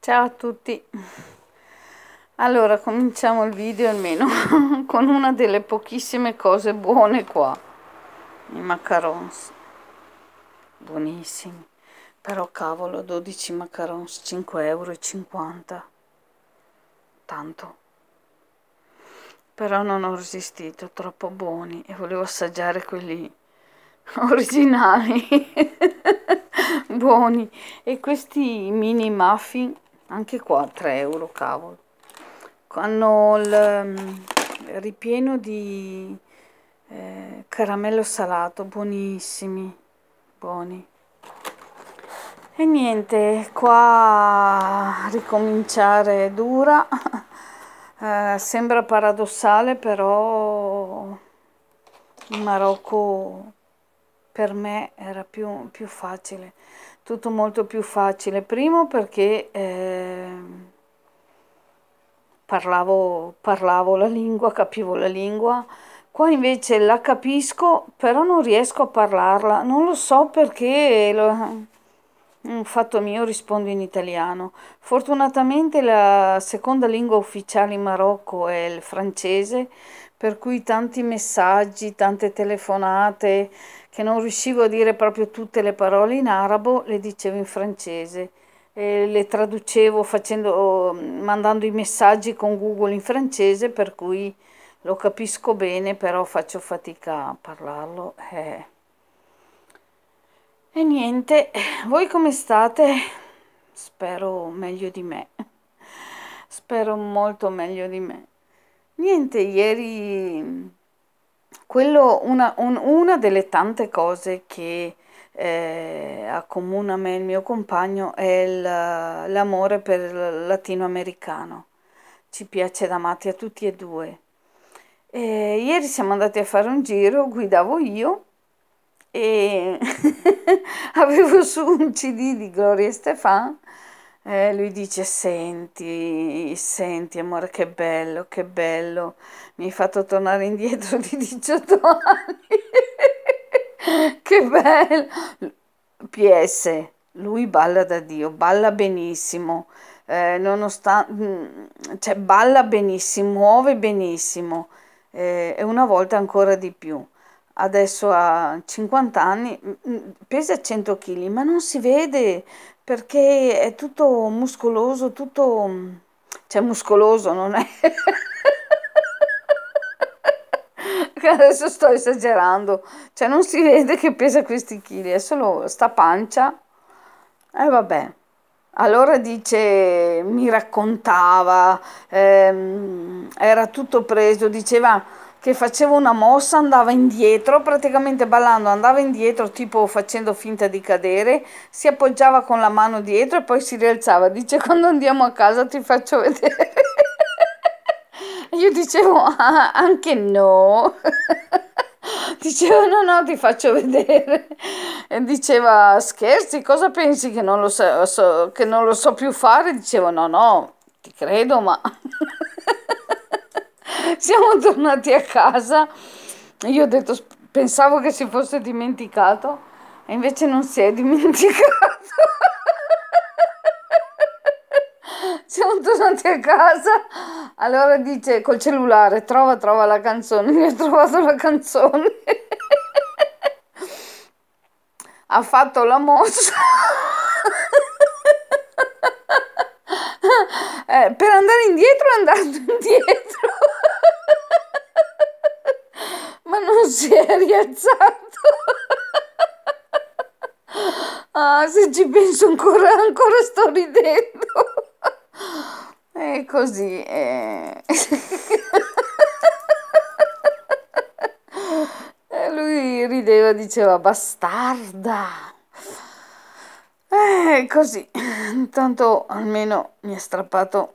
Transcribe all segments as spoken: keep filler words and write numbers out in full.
Ciao a tutti. Allora, cominciamo il video almeno con una delle pochissime cose buone qua. I macarons. Buonissimi. Però cavolo, dodici macarons, cinque euro e cinquanta. Tanto. Però non ho resistito, troppo buoni e volevo assaggiare quelli originali. Buoni. E questi mini muffin, anche qua tre euro, cavolo. Hanno il ripieno di eh, caramello salato, buonissimi, buoni. E niente, qua ricominciare dura. eh, sembra paradossale, però in Marocco per me era più, più facile, tutto molto più facile. Primo perché eh, parlavo, parlavo la lingua, capivo la lingua. Qua invece la capisco, però non riesco a parlarla. Non lo so perché, lo, un fatto mio, rispondo in italiano. Fortunatamente la seconda lingua ufficiale in Marocco è il francese, per cui tanti messaggi, tante telefonate, che non riuscivo a dire proprio tutte le parole in arabo, le dicevo in francese. E le traducevo facendo, mandando i messaggi con Google in francese, per cui lo capisco bene, però faccio fatica a parlarlo. Eh. E niente, voi come state? Spero meglio di me. Spero molto meglio di me. Niente, ieri, quello, una, un, una delle tante cose che eh, accomuna me e il mio compagno è l'amore per il latinoamericano. Ci piace da matti a tutti e due. E ieri siamo andati a fare un giro, guidavo io e avevo su un C D di Gloria Estefan. Eh, lui dice: senti, senti amore, che bello, che bello, mi hai fatto tornare indietro di diciotto anni. Che bello. P S, lui balla da Dio, balla benissimo, eh, nonostante, cioè balla benissimo, muove benissimo, eh, e una volta ancora di più. Adesso ha cinquanta anni, pesa cento chili, ma non si vede perché è tutto muscoloso, tutto, cioè muscoloso non è. Adesso sto esagerando, cioè non si vede che pesa questi chili, è solo sta pancia. E eh, vabbè. Allora dice, mi raccontava, ehm, era tutto preso, diceva che faceva una mossa, andava indietro, praticamente ballando andava indietro, tipo facendo finta di cadere, si appoggiava con la mano dietro e poi si rialzava. Dice: quando andiamo a casa ti faccio vedere. Io dicevo: ah, anche no. Dicevo: no, no, ti faccio vedere. E diceva: scherzi, cosa pensi che non lo so, so- che non lo so più fare? Dicevo: no, no, ti credo, ma siamo tornati a casa. Io ho detto, pensavo che si fosse dimenticato, e invece non si è dimenticato. Siamo tornati a casa, allora dice col cellulare: trova, trova la canzone. Mi ha trovato la canzone. Ha fatto la mossa. Eh, per andare indietro è andato indietro, ma non si è rialzato. Ah, se ci penso ancora, ancora sto ridendo. E così. Eh. E lui rideva, diceva: bastarda. Eh, così. Intanto almeno mi ha strappato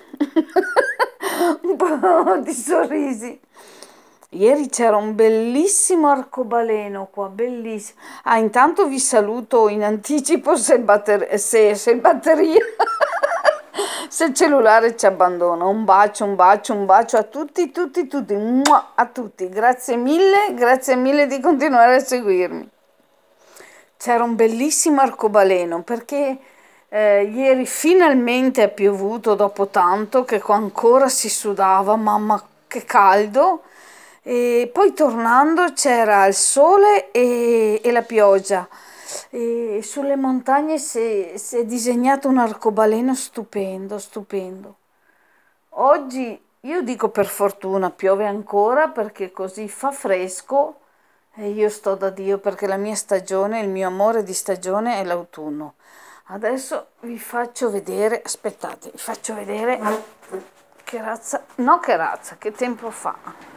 un po' di sorrisi. Ieri c'era un bellissimo arcobaleno qua, bellissimo. Ah, intanto vi saluto in anticipo se il, batter- se, se il batteria, se il cellulare ci abbandona. Un bacio, un bacio, un bacio a tutti, tutti, tutti, Mua, a tutti. Grazie mille, grazie mille di continuare a seguirmi. C'era un bellissimo arcobaleno perché Eh, ieri finalmente è piovuto dopo tanto, che qua ancora si sudava, mamma che caldo. E poi tornando c'era il sole e, e la pioggia. E sulle montagne si è, si è disegnato un arcobaleno stupendo, stupendo. Oggi io dico per fortuna piove ancora perché così fa fresco e io sto da Dio perché la mia stagione, il mio amore di stagione è l'autunno. Adesso vi faccio vedere, aspettate, vi faccio vedere che razza, no che razza, che tempo fa.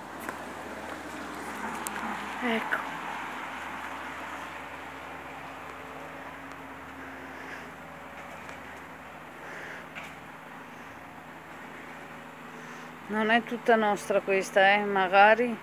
Ecco. Non è tutta nostra questa, eh, magari.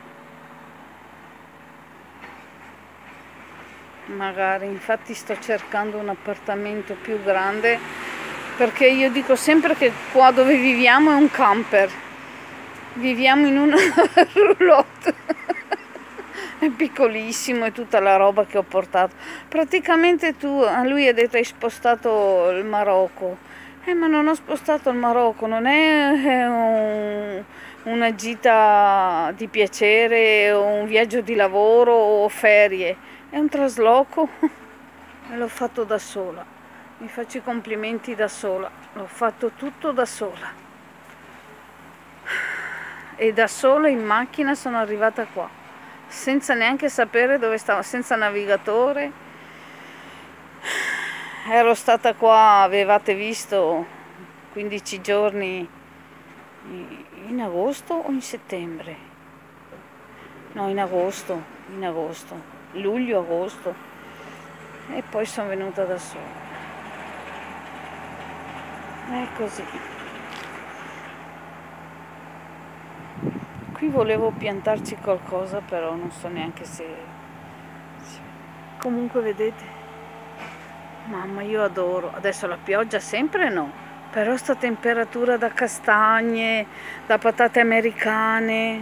Magari, infatti sto cercando un appartamento più grande perché io dico sempre che qua dove viviamo è un camper. Viviamo in una roulotte. È piccolissimo e tutta la roba che ho portato. Praticamente tu, a lui ha detto hai spostato il Marocco. Eh, ma non ho spostato il Marocco, non è, è un, una gita di piacere o un viaggio di lavoro o ferie, è un trasloco e l'ho fatto da sola. Mi faccio i complimenti da sola, l'ho fatto tutto da sola. E da sola in macchina sono arrivata qua, senza neanche sapere dove stavo, senza navigatore. Ero stata qua, avevate visto, quindici giorni in agosto o in settembre? No, in agosto, in agosto, luglio, agosto. E poi sono venuta da sola. È così. Qui volevo piantarci qualcosa, però non so neanche se... Comunque vedete? Mamma, io adoro. Adesso la pioggia sempre no, però sta temperatura da castagne, da patate americane.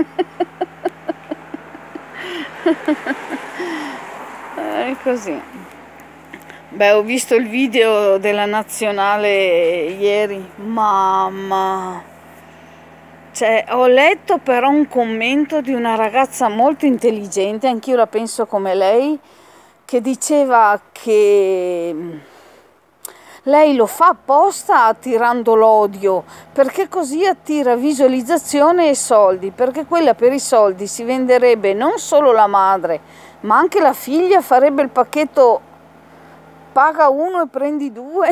È così. Beh, ho visto il video della nazionale ieri. Mamma. Cioè, ho letto però un commento di una ragazza molto intelligente, anch'io la penso come lei, che diceva che lei lo fa apposta attirando l'odio, perché così attira visualizzazione e soldi, perché quella per i soldi si venderebbe non solo la madre, ma anche la figlia, farebbe il pacchetto paga uno e prendi due.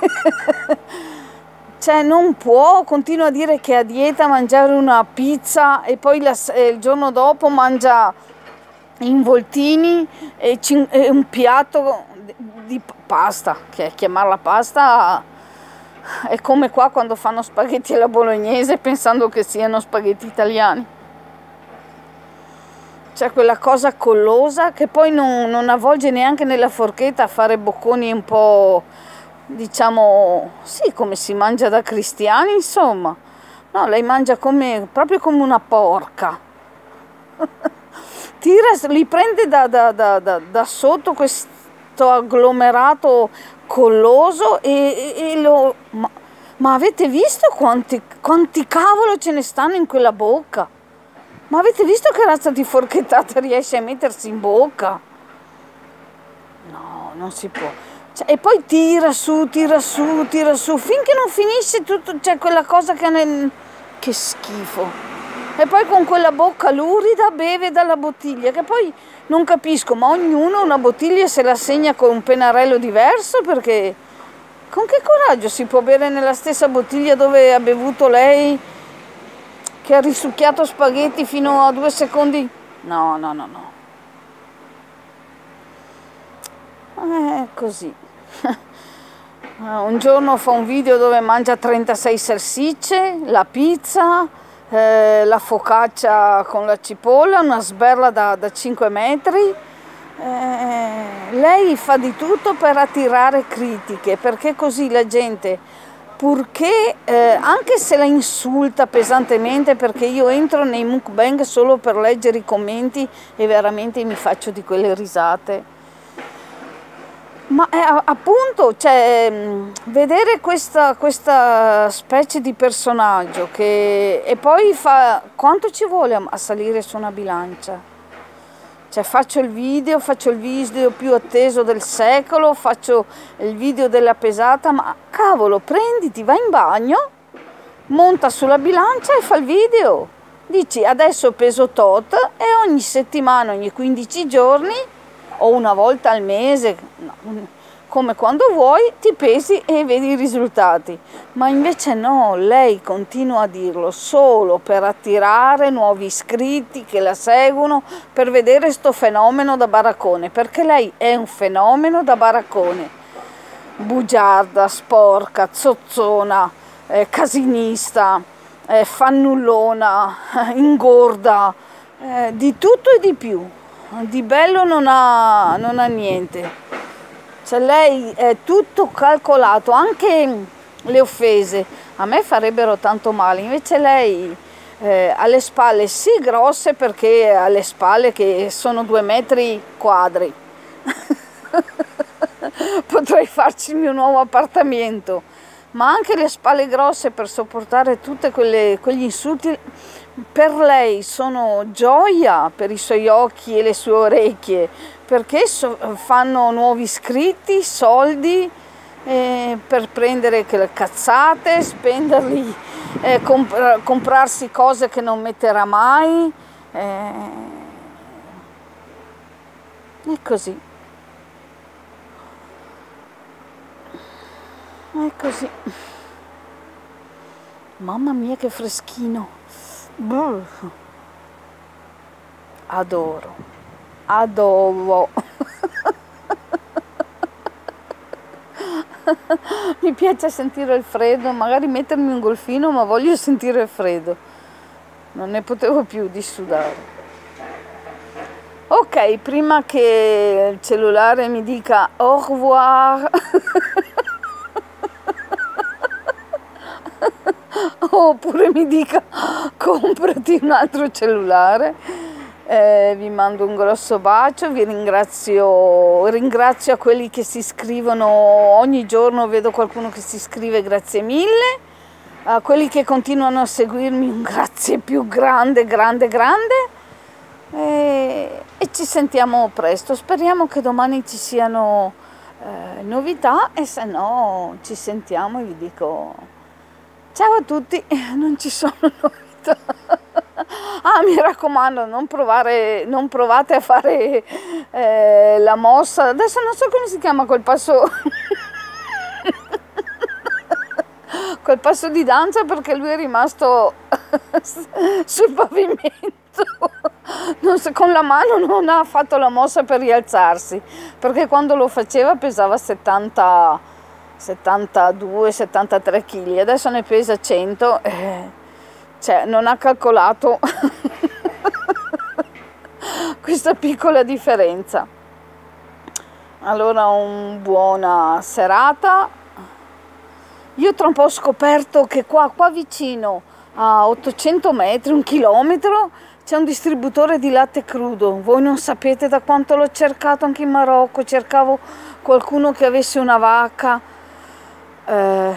Cioè non può, continua a dire che è a dieta, mangiare una pizza e poi la, eh, il giorno dopo mangia involtini e, e un piatto di pasta, che chiamarla pasta è come qua quando fanno spaghetti alla bolognese pensando che siano spaghetti italiani. C'è quella cosa collosa che poi non, non avvolge neanche nella forchetta a fare bocconi un po', diciamo, sì, come si mangia da cristiani, insomma. No, lei mangia come, proprio come una porca. Tira, li prende da, da, da, da, da sotto questo agglomerato colloso e, e, e lo... Ma, ma avete visto quanti, quanti cavolo ce ne stanno in quella bocca? Ma avete visto che razza di forchettata riesce a mettersi in bocca? No, non si può. Cioè, e poi tira su, tira su, tira su, finché non finisce tutto, c'è cioè quella cosa che... Nel... Che schifo. E poi con quella bocca lurida beve dalla bottiglia, che poi non capisco, ma ognuno una bottiglia se la segna con un pennarello diverso, perché con che coraggio si può bere nella stessa bottiglia dove ha bevuto lei, che ha risucchiato spaghetti fino a due secondi? No, no, no, no. È così. Un giorno fa un video dove mangia trentasei salsicce, la pizza, eh, la focaccia con la cipolla, una sberla da, da cinque metri. Eh, lei fa di tutto per attirare critiche, perché così la gente, purché, eh, anche se la insulta pesantemente, perché io entro nei mukbang solo per leggere i commenti e veramente mi faccio di quelle risate. Ma è, appunto, cioè, mh, vedere questa, questa specie di personaggio che e poi fa quanto ci vuole a, a salire su una bilancia? Cioè faccio il video, faccio il video più atteso del secolo, faccio il video della pesata, ma cavolo, prenditi, vai in bagno, monta sulla bilancia e fa il video. Dici adesso peso tot e ogni settimana, ogni quindici giorni o una volta al mese, no, come quando vuoi, ti pesi e vedi i risultati. Ma invece no, lei continua a dirlo solo per attirare nuovi iscritti che la seguono, per vedere sto fenomeno da baraccone, perché lei è un fenomeno da baraccone. Bugiarda, sporca, zozzona, eh, casinista, eh, fannullona, ingorda, eh, di tutto e di più. Di bello non ha, non ha niente. Cioè lei è tutto calcolato, anche le offese a me farebbero tanto male, invece lei eh, ha le spalle sì grosse, perché ha le spalle che sono due metri quadri, potrei farci il mio nuovo appartamento, ma anche le spalle grosse per sopportare tutti quegli insulti. Per lei sono gioia, per i suoi occhi e le sue orecchie, perché so, fanno nuovi iscritti, soldi, eh, per prendere le cazzate, spenderli, eh, comp comprarsi cose che non metterà mai, eh, è così, è così. Mamma mia che freschino! Brr. Adoro, adoro. Mi piace sentire il freddo, magari mettermi un golfino, ma voglio sentire il freddo. Non ne potevo più di sudare. Ok, prima che il cellulare mi dica au revoir, oppure mi dica comprati un altro cellulare, eh, vi mando un grosso bacio, vi ringrazio, ringrazio a quelli che si iscrivono ogni giorno, vedo qualcuno che si iscrive, grazie mille, a quelli che continuano a seguirmi un grazie più grande, grande, grande, e, e ci sentiamo presto, speriamo che domani ci siano eh, novità, e se no ci sentiamo e vi dico ciao a tutti, non ci sono novità. Ah, mi raccomando, non, provare, non provate a fare eh, la mossa, adesso non so come si chiama quel passo, quel passo di danza, perché lui è rimasto sul pavimento, non so, con la mano non ha fatto la mossa per rialzarsi, perché quando lo faceva pesava settanta, settantadue settantatré kg, adesso ne pesa cento, eh, cioè non ha calcolato questa piccola differenza. Allora, una buona serata. Io tra un po' ho scoperto che qua, qua vicino a ottocento metri, un chilometro, c'è un distributore di latte crudo. Voi non sapete da quanto l'ho cercato anche in Marocco, cercavo qualcuno che avesse una vacca. Eh...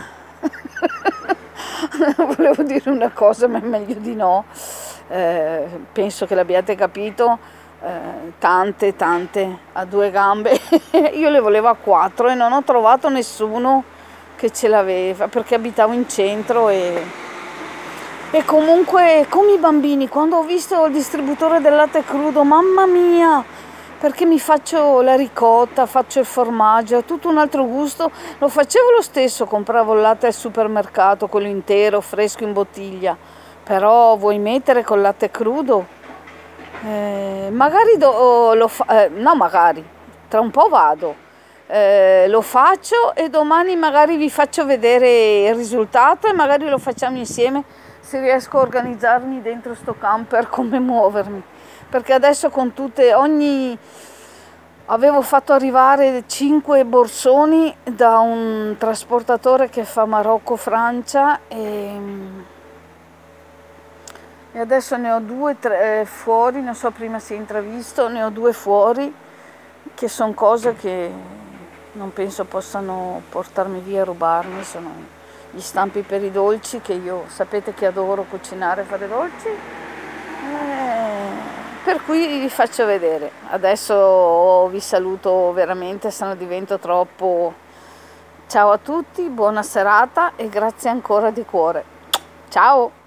Volevo dire una cosa, ma è meglio di no. Eh, penso che l'abbiate capito. Eh, tante, tante a due gambe. Io le volevo a quattro e non ho trovato nessuno che ce l'aveva, perché abitavo in centro e, e comunque come i bambini, quando ho visto il distributore del latte crudo, mamma mia, perché mi faccio la ricotta, faccio il formaggio, ha tutto un altro gusto. Lo facevo lo stesso, compravo il latte al supermercato, quello intero, fresco in bottiglia, però vuoi mettere col latte crudo? Eh, magari do, lo fa, eh, no magari, tra un po' vado, eh, lo faccio e domani magari vi faccio vedere il risultato e magari lo facciamo insieme, se riesco a organizzarmi dentro sto camper, come muovermi. Perché adesso con tutte, ogni, avevo fatto arrivare cinque borsoni da un trasportatore che fa Marocco-Francia e, e adesso ne ho due tre, fuori, non so prima se hai intravisto, ne ho due fuori, che sono cose che non penso possano portarmi via e rubarmi, sono gli stampi per i dolci, che io sapete che adoro cucinare e fare dolci, eh, per cui vi faccio vedere. Adesso vi saluto veramente, se no divento troppo. Ciao a tutti, buona serata e grazie ancora di cuore. Ciao!